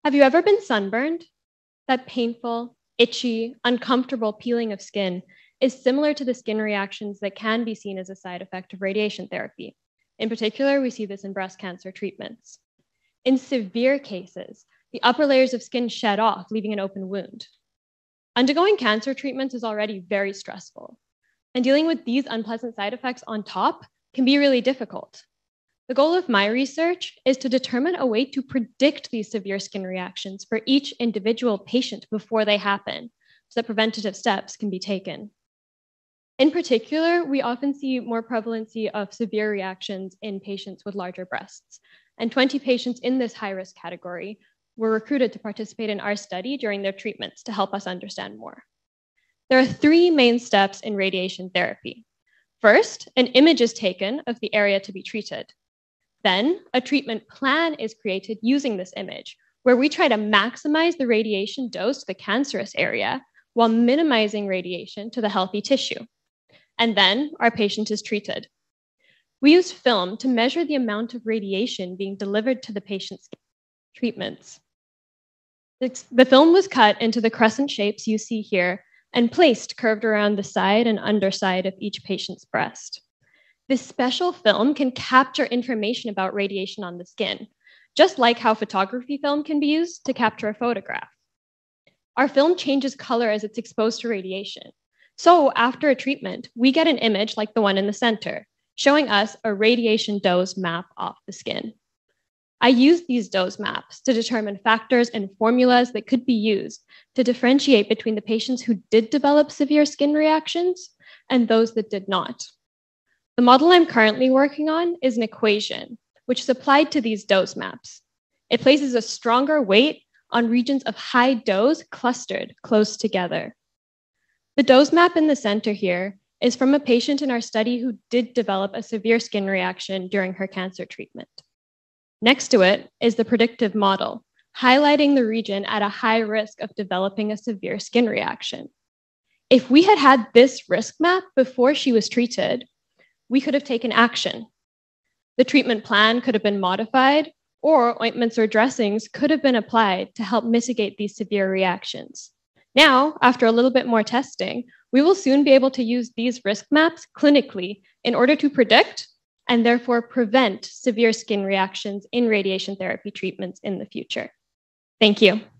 Have you ever been sunburned? That painful, itchy, uncomfortable peeling of skin is similar to the skin reactions that can be seen as a side effect of radiation therapy. In particular, we see this in breast cancer treatments. In severe cases, the upper layers of skin shed off, leaving an open wound. Undergoing cancer treatments is already very stressful, and dealing with these unpleasant side effects on top can be really difficult. The goal of my research is to determine a way to predict these severe skin reactions for each individual patient before they happen, so that preventative steps can be taken. In particular, we often see more prevalency of severe reactions in patients with larger breasts, and 20 patients in this high-risk category were recruited to participate in our study during their treatments to help us understand more. There are 3 main steps in radiation therapy. First, an image is taken of the area to be treated. Then, a treatment plan is created using this image, where we try to maximize the radiation dose to the cancerous area while minimizing radiation to the healthy tissue. And then, our patient is treated. We use film to measure the amount of radiation being delivered to the patient's treatments. The film was cut into the crescent shapes you see here and placed curved around the side and underside of each patient's breast. This special film can capture information about radiation on the skin, just like how photography film can be used to capture a photograph. Our film changes color as it's exposed to radiation. So after a treatment, we get an image like the one in the center, showing us a radiation dose map off the skin. I used these dose maps to determine factors and formulas that could be used to differentiate between the patients who did develop severe skin reactions and those that did not. The model I'm currently working on is an equation, which is applied to these dose maps. It places a stronger weight on regions of high dose clustered close together. The dose map in the center here is from a patient in our study who did develop a severe skin reaction during her cancer treatment. Next to it is the predictive model, highlighting the region at a high risk of developing a severe skin reaction. If we had had this risk map before she was treated, we could have taken action. The treatment plan could have been modified, or ointments or dressings could have been applied to help mitigate these severe reactions. Now, after a little bit more testing, we will soon be able to use these risk maps clinically in order to predict and therefore prevent severe skin reactions in radiation therapy treatments in the future. Thank you.